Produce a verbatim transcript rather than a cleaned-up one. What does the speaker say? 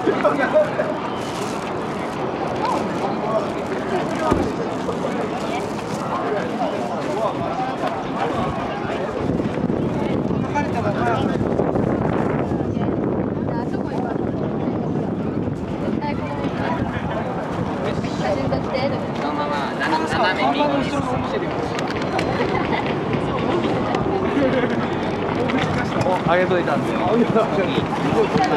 そのまま斜め右に進んでる。 あげといたんで。